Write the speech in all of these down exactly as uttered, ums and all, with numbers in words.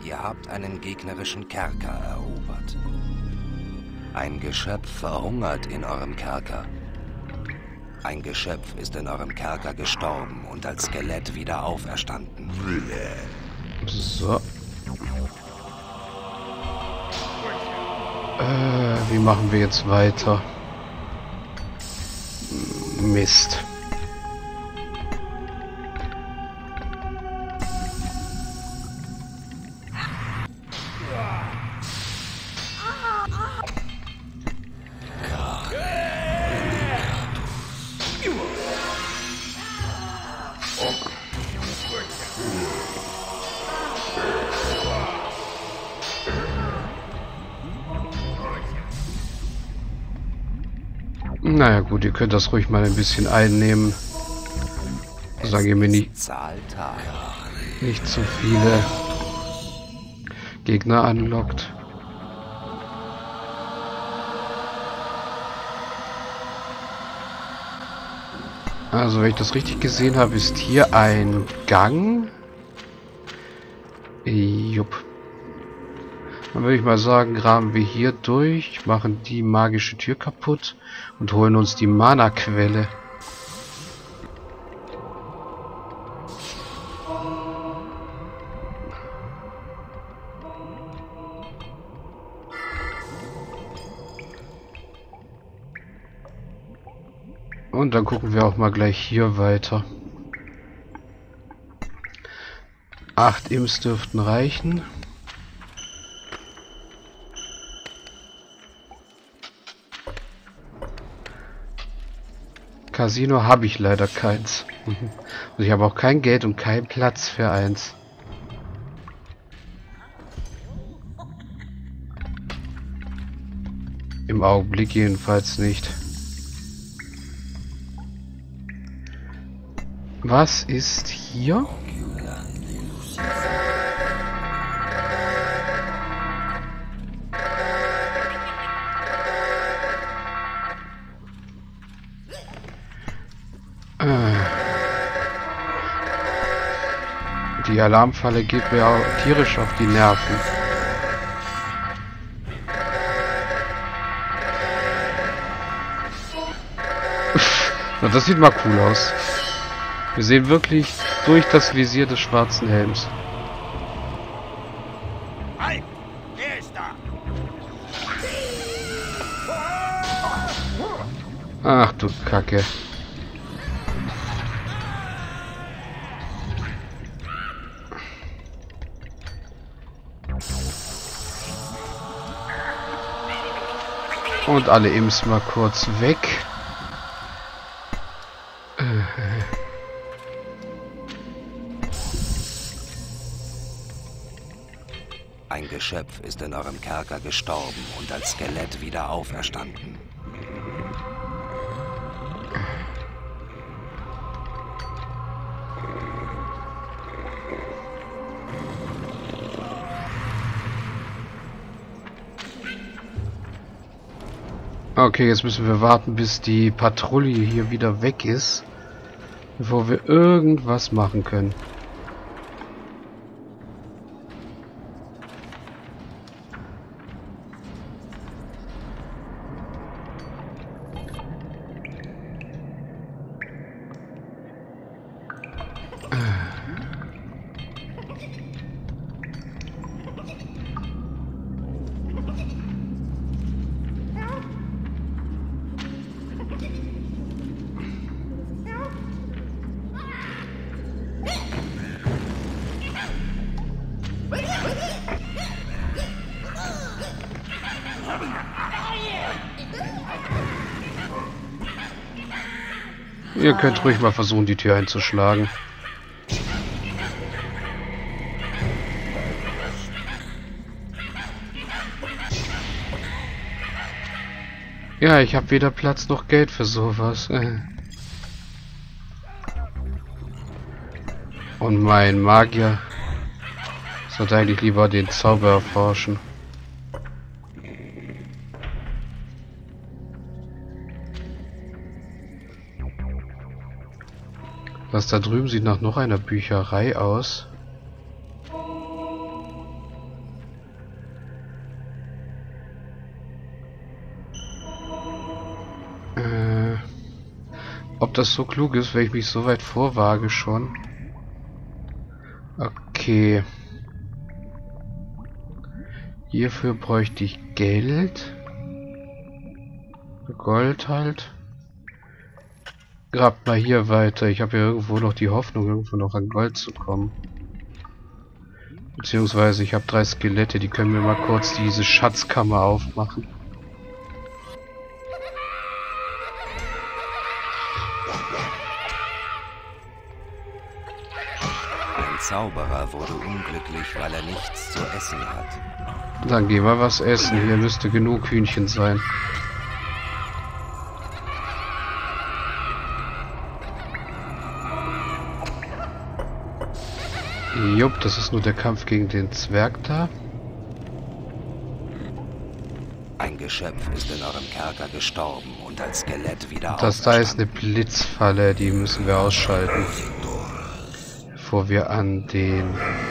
Ihr habt einen gegnerischen Kerker erobert. Ein Geschöpf verhungert in eurem Kerker. Ein Geschöpf ist in eurem Kerker gestorben und als Skelett wieder auferstanden. So. Äh, wie machen wir jetzt weiter? Mist. Naja gut, ihr könnt das ruhig mal ein bisschen einnehmen. Solange ihr mir nicht, nicht zu viele Gegner anlockt. Also wenn ich das richtig gesehen habe, ist hier ein Gang. Jupp. Dann würde ich mal sagen, graben wir hier durch, machen die magische Tür kaputt und holen uns die Mana-Quelle. Und dann gucken wir auch mal gleich hier weiter. Acht Imps dürften reichen. Casino habe ich leider keins. Und ich habe auch kein Geld und keinen Platz für eins. Im Augenblick jedenfalls nicht. Was ist hier? Die Alarmfalle geht mir auch tierisch auf die Nerven. Na, das sieht mal cool aus. Wir sehen wirklich durch das Visier des schwarzen Helms. Hey, wer ist da? Ach du Kacke. Und alle Imps mal kurz weg. Ein Geschöpf ist in eurem Kerker gestorben und als Skelett wieder auferstanden. Okay, jetzt müssen wir warten, bis die Patrouille hier wieder weg ist, bevor wir irgendwas machen können. Ihr könnt ruhig mal versuchen, die Tür einzuschlagen. Ja, ich habe weder Platz noch Geld für sowas. Und mein Magier sollte eigentlich lieber den Zauber erforschen. Das da drüben sieht nach noch einer Bücherei aus. das so klug ist, wenn ich mich so weit vorwage schon. Okay. Hierfür bräuchte ich Geld. Gold halt. Grabt mal hier weiter. Ich habe ja irgendwo noch die Hoffnung, irgendwo noch an Gold zu kommen. Beziehungsweise ich habe drei Skelette, die können mir mal kurz diese Schatzkammer aufmachen. Ein Zauberer wurde unglücklich, weil er nichts zu essen hat. Dann gehen wir was essen. Hier müsste genug Hühnchen sein. Jupp, das ist nur der Kampf gegen den Zwerg da. Ein Geschöpf ist in eurem Kerker gestorben und als Skelett wieder Das da ist eine auferstanden. Blitzfalle, die müssen wir ausschalten. Bevor wir an den...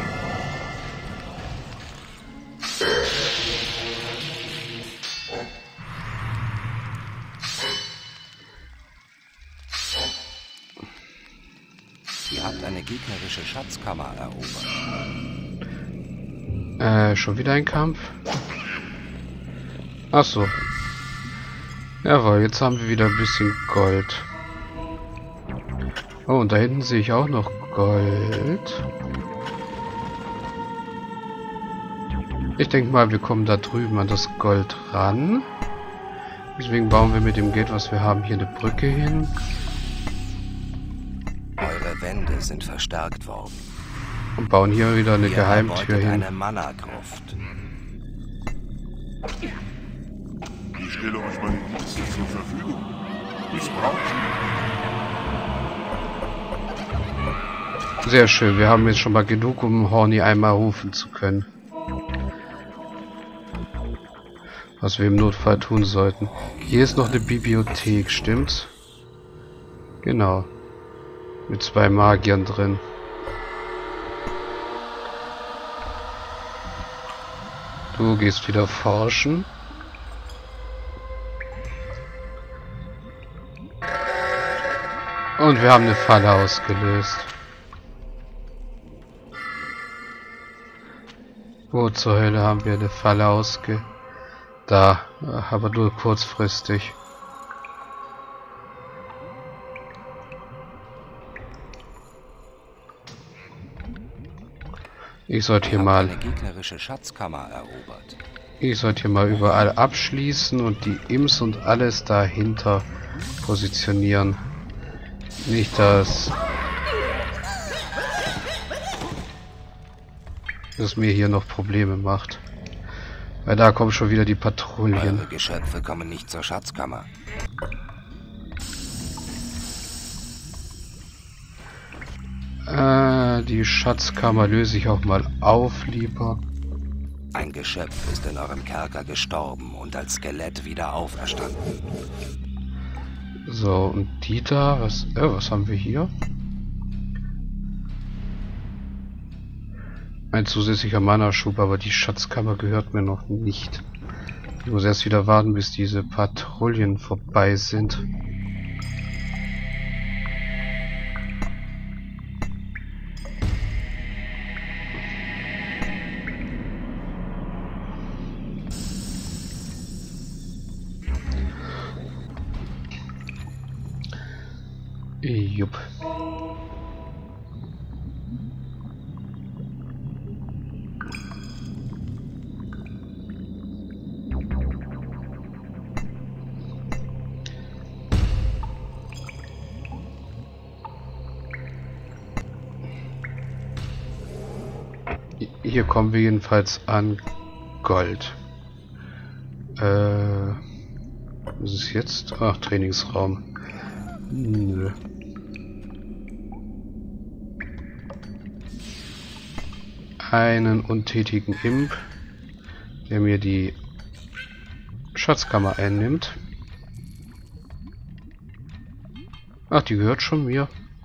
Ihr habt eine gegnerische Schatzkammer erobert. Äh, schon wieder ein Kampf? Ach so. Jawohl, jetzt haben wir wieder ein bisschen Gold. Oh, und da hinten sehe ich auch noch Gold. Ich denke mal, wir kommen da drüben an das Gold ran. Deswegen bauen wir mit dem Geld, was wir haben, hier eine Brücke hin. Eure Wände sind verstärkt worden. Und bauen hier wieder eine Ihr Geheimtür erbeutet hin. eine Mana-Gruft. Ich stelle euch meine Dienste zur Verfügung. Missbraucht sie. Sehr schön, wir haben jetzt schon mal genug, um Horny einmal rufen zu können. Was wir im Notfall tun sollten. Hier ist noch eine Bibliothek, stimmt's? Genau. Mit zwei Magiern drin. Du gehst wieder forschen. Und wir haben eine Falle ausgelöst. Wo zur Hölle haben wir eine Falle ausge... Da, aber nur kurzfristig. Ich sollte hier Ihr habt mal... eine gegnerische Schatzkammer erobert. Ich sollte hier mal überall abschließen und die Imps und alles dahinter positionieren. Nicht, dass... das mir hier noch Probleme macht. Weil da kommen schon wieder die Patrouillen. Eure Geschöpfe kommen nicht zur Schatzkammer. Äh, die Schatzkammer löse ich auch mal auf, lieber. Ein Geschöpf ist in eurem Kerker gestorben und als Skelett wieder auferstanden. So, und die da, was, äh, was haben wir hier? Ein zusätzlicher Mana-Schub, aber die Schatzkammer gehört mir noch nicht. Ich muss erst wieder warten, bis diese Patrouillen vorbei sind. Jupp. Hier kommen wir jedenfalls an Gold. Äh, was ist jetzt? Ach, Trainingsraum. Nö. Einen untätigen Imp, der mir die Schatzkammer einnimmt. Ach, die gehört schon mir.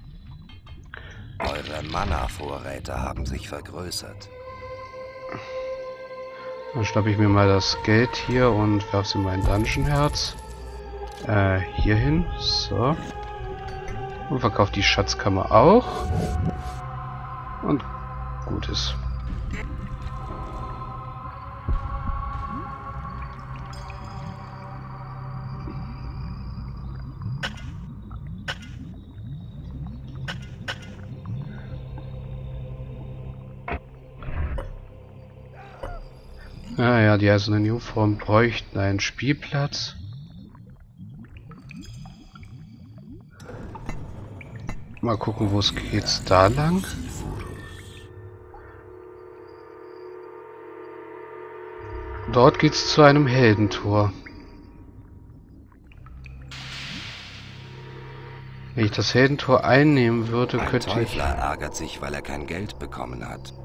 Eure Mana-Vorräte haben sich vergrößert. Dann schnappe ich mir mal das Geld hier und werfe es in mein Dungeon-Herz. Äh, hier hin. So. Und verkauft die Schatzkammer auch. Und gut ist. Ah ja, die eisernen Jungfrauen bräuchten einen Spielplatz. Mal gucken, wo es geht. Da lang. Dort geht's zu einem Heldentor. Wenn ich das Heldentor einnehmen würde, Ein könnte ich... Teufler ärgert sich, weil er kein Geld bekommen hat.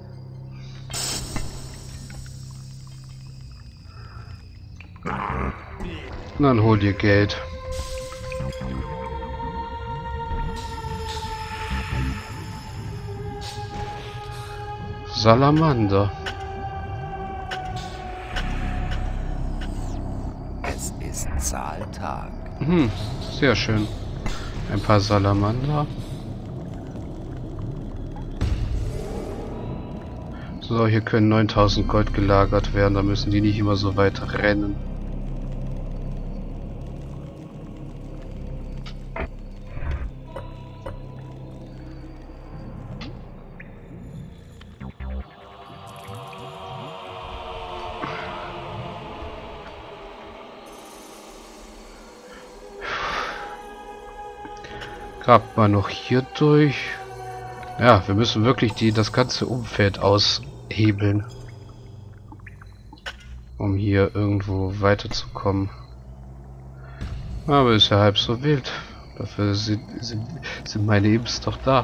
Dann hol dir Geld. Salamander. Es ist Zahltag. Hm, sehr schön. Ein paar Salamander. So, hier können neuntausend Gold gelagert werden. Da müssen die nicht immer so weit rennen. Grabt mal noch hier durch. Ja, wir müssen wirklich die das ganze Umfeld aushebeln, um hier irgendwo weiterzukommen. Aber ist ja halb so wild. Dafür sind, sind, sind meine Imps doch da.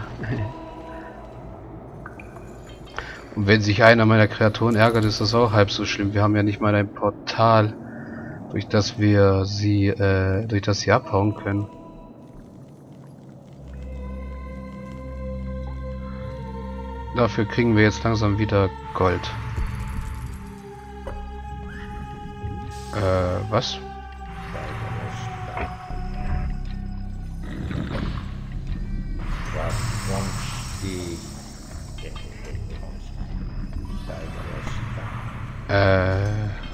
Und wenn sich einer meiner Kreaturen ärgert, ist das auch halb so schlimm. Wir haben ja nicht mal ein Portal, durch das wir sie, äh, durch das sie abhauen können. Dafür kriegen wir jetzt langsam wieder Gold. Äh, was? Äh...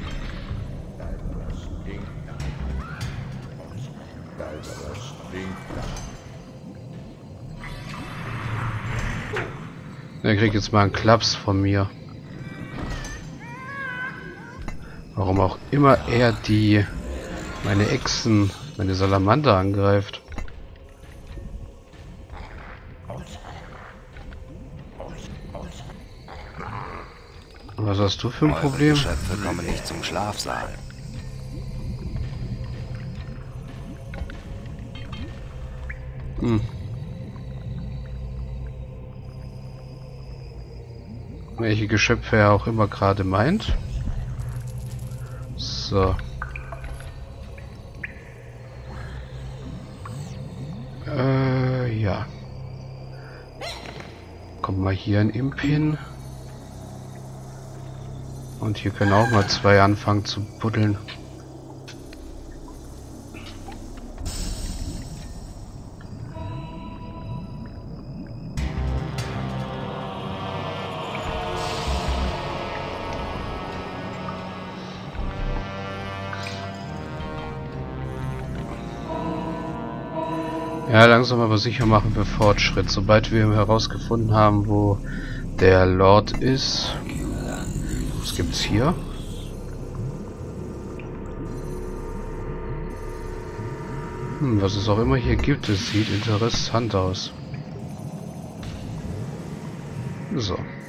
Er kriegt jetzt mal einen Klaps von mir. Warum auch immer er die meine Echsen, meine Salamander angreift. Was hast du für ein Eure Problem? Geschöpfe kommen nicht zum Schlafsaal. Hm. Welche Geschöpfe er auch immer gerade meint. So. Äh, ja. Kommt mal hier ein Imp hin. Und hier können auch mal zwei anfangen zu buddeln. Ja, langsam aber sicher machen wir Fortschritt. Sobald wir herausgefunden haben, wo der Lord ist. Was gibt's hier? Hm, was es auch immer hier gibt, es sieht interessant aus. So.